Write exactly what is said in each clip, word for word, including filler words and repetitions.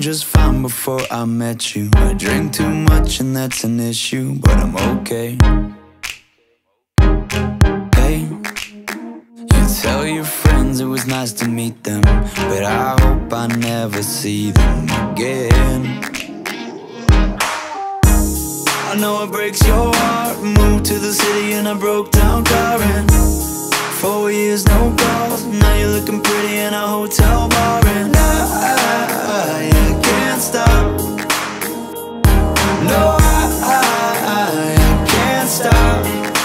just fine before I met you. I drink too much and that's an issue, but I'm okay. Hey, you tell your friends it was nice to meet them, but I hope I never see them again. I know it breaks your heart. Moved to the city and I broke down crying. Four years, no calls. Now you're looking pretty in a hotel bar, and I, I, I can't stop. No, I, I, I can't stop.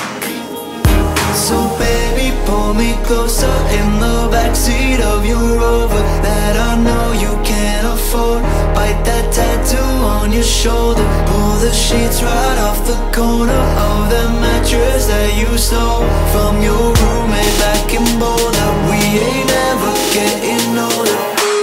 So baby, pull me closer in the backseat of your Rover that I know you can't afford. Bite that tattoo on your shoulder. Pull the sheets right off the corner of the mattress that you stole from your roommate back in Boulder. We ain't never getting older.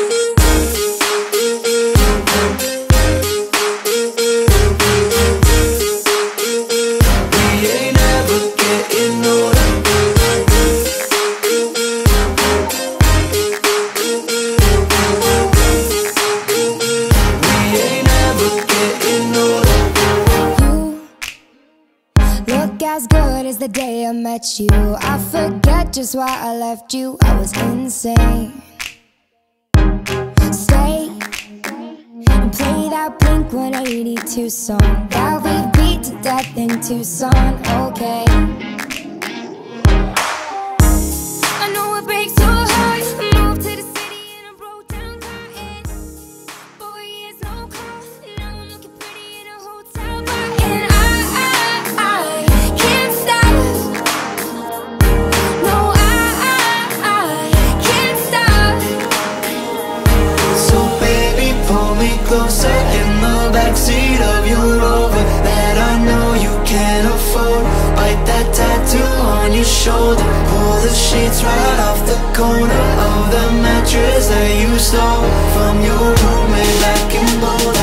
As good as the day I met you. I forget just why I left you. I was insane. Stay and play that Blink one eighty-two song that we beat to death in Tucson. Okay, I know it breaks your heart. Moved to the city and I broke down crying. Four years, no call. Now I'm looking pretty in a hotel bar, and I closer in the backseat of your Rover that I know you can't afford. Bite that tattoo on your shoulder. Pull the sheets right off the corner of the mattress that you stole from your roommate back in Boulder.